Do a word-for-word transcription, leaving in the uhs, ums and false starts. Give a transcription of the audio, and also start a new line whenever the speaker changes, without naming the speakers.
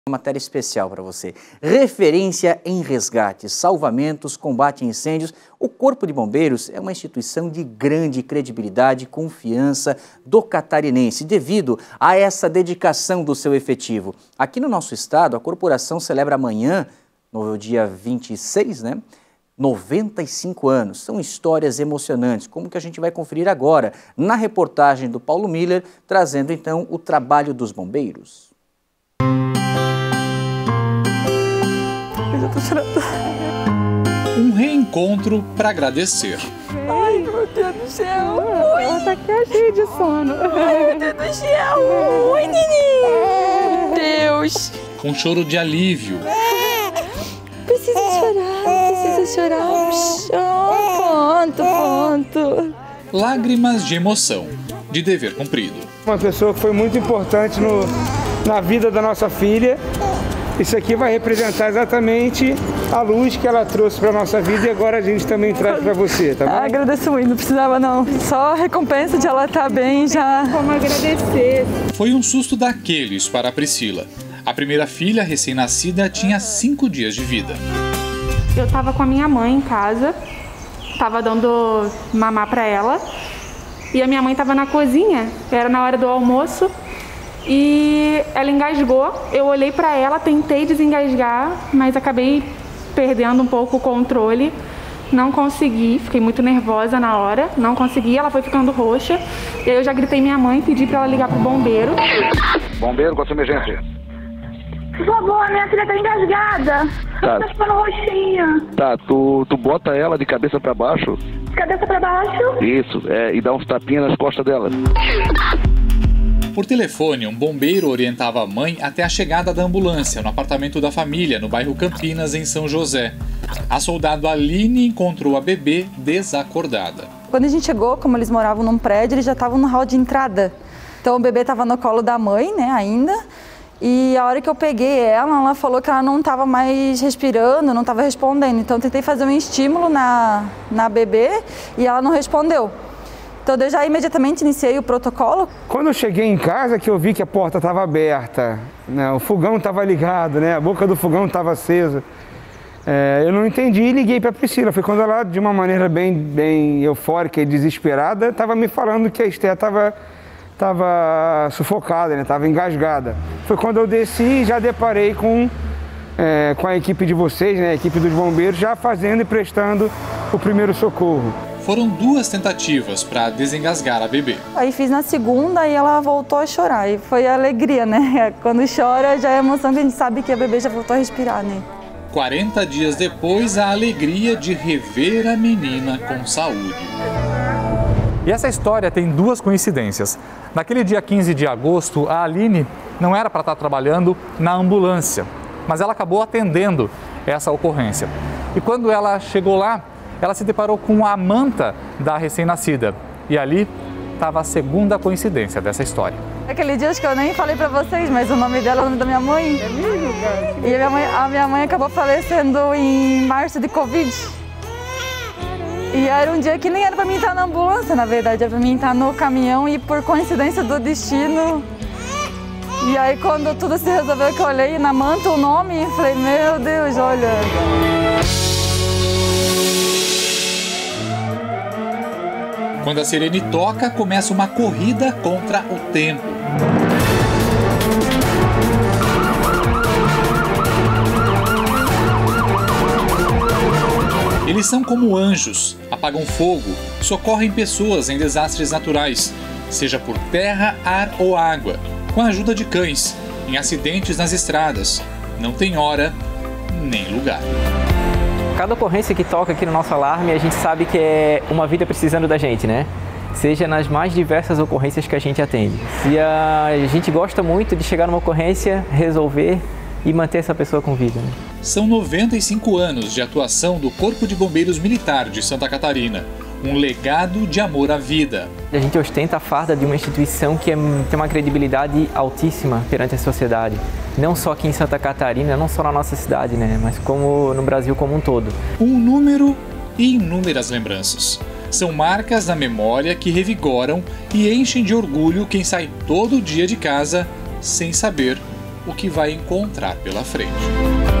Uma matéria especial para você. Referência em resgates, salvamentos, combate a incêndios. O Corpo de Bombeiros é uma instituição de grande credibilidade e confiança do catarinense, devido a essa dedicação do seu efetivo. Aqui no nosso estado, a corporação celebra amanhã, no dia vinte e seis, né? noventa e cinco anos. São histórias emocionantes, como que a gente vai conferir agora na reportagem do Paulo Miller, trazendo então o trabalho dos bombeiros.
Um reencontro para agradecer.
Ai, meu Deus do céu! Ui. Ela tá aqui cheia de sono. Ai, meu Deus do céu! Ui, neném! Deus!
Um choro de alívio.
Precisa chorar, precisa chorar. Oh, ponto, ponto.
Lágrimas de emoção, de dever cumprido.
Uma pessoa que foi muito importante no, na vida da nossa filha. Isso aqui vai representar exatamente a luz que ela trouxe para a nossa vida e agora a gente também traz para você, tá bom?
Ah, agradeço muito, não precisava não. Só a recompensa de ela estar bem já. Como agradecer.
Foi um susto daqueles para a Priscila. A primeira filha, recém-nascida, tinha cinco dias de vida.
Eu estava com a minha mãe em casa, estava dando mamar para ela e a minha mãe estava na cozinha, era na hora do almoço. E ela engasgou, eu olhei para ela, tentei desengasgar, mas acabei perdendo um pouco o controle. Não consegui, fiquei muito nervosa na hora, não consegui, ela foi ficando roxa. E aí eu já gritei minha mãe, pedi para ela ligar pro bombeiro.
Bombeiro, qual a sua emergência?
Por favor, minha filha tá engasgada.
Tá.
Tá ficando roxinha.
Tá, tu, tu bota ela de cabeça pra baixo.
De cabeça pra baixo?
Isso, é, e dá uns tapinhas nas costas dela.
Por telefone, um bombeiro orientava a mãe até a chegada da ambulância no apartamento da família, no bairro Campinas, em São José. A soldado Aline encontrou a bebê desacordada.
Quando a gente chegou, como eles moravam num prédio, eles já estavam no hall de entrada. Então o bebê estava no colo da mãe, né, ainda. E a hora que eu peguei ela, ela falou que ela não estava mais respirando, não estava respondendo. Então eu tentei fazer um estímulo na, na bebê e ela não respondeu. Então eu já imediatamente iniciei o protocolo.
Quando eu cheguei em casa que eu vi que a porta estava aberta, né, o fogão estava ligado, né, a boca do fogão estava acesa, é, eu não entendi e liguei para a Priscila. Foi quando ela, de uma maneira bem, bem eufórica e desesperada, estava me falando que a Esther estava estava sufocada, né, estava engasgada. Foi quando eu desci e já deparei com, é, com a equipe de vocês, né, a equipe dos bombeiros, já fazendo e prestando o primeiro socorro.
Foram duas tentativas para desengasgar a bebê.
Aí fiz na segunda e ela voltou a chorar. E foi a alegria, né? Quando chora já é emoção que a gente sabe que a bebê já voltou a respirar, né?
quarenta dias depois, a alegria de rever a menina com saúde.
E essa história tem duas coincidências. Naquele dia quinze de agosto, a Aline não era para estar trabalhando na ambulância, mas ela acabou atendendo essa ocorrência. E quando ela chegou lá, ela se deparou com a manta da recém-nascida. E ali estava a segunda coincidência dessa história.
Aquele dia acho que eu nem falei pra vocês, mas o nome dela é o nome da minha mãe. É mesmo, cara? E a minha mãe, a minha mãe acabou falecendo em março de Covid. E era um dia que nem era pra mim estar na ambulância, na verdade. Era pra mim estar no caminhão e por coincidência do destino. E aí quando tudo se resolveu, que eu olhei na manta o nome e falei, meu Deus, olha...
Quando a sirene toca, começa uma corrida contra o tempo. Eles são como anjos, apagam fogo, socorrem pessoas em desastres naturais, seja por terra, ar ou água, com a ajuda de cães, em acidentes nas estradas. Não tem hora nem lugar.
Cada ocorrência que toca aqui no nosso alarme, a gente sabe que é uma vida precisando da gente, né? Seja nas mais diversas ocorrências que a gente atende. E a gente gosta muito de chegar numa ocorrência, resolver e manter essa pessoa com vida, né?
São noventa e cinco anos de atuação do Corpo de Bombeiros Militar de Santa Catarina. Um legado de amor à vida.
A gente ostenta a farda de uma instituição que é, tem uma credibilidade altíssima perante a sociedade. Não só aqui em Santa Catarina, não só na nossa cidade, né? Mas como no Brasil como um todo.
Um número e inúmeras lembranças. São marcas na memória que revigoram e enchem de orgulho quem sai todo dia de casa sem saber o que vai encontrar pela frente.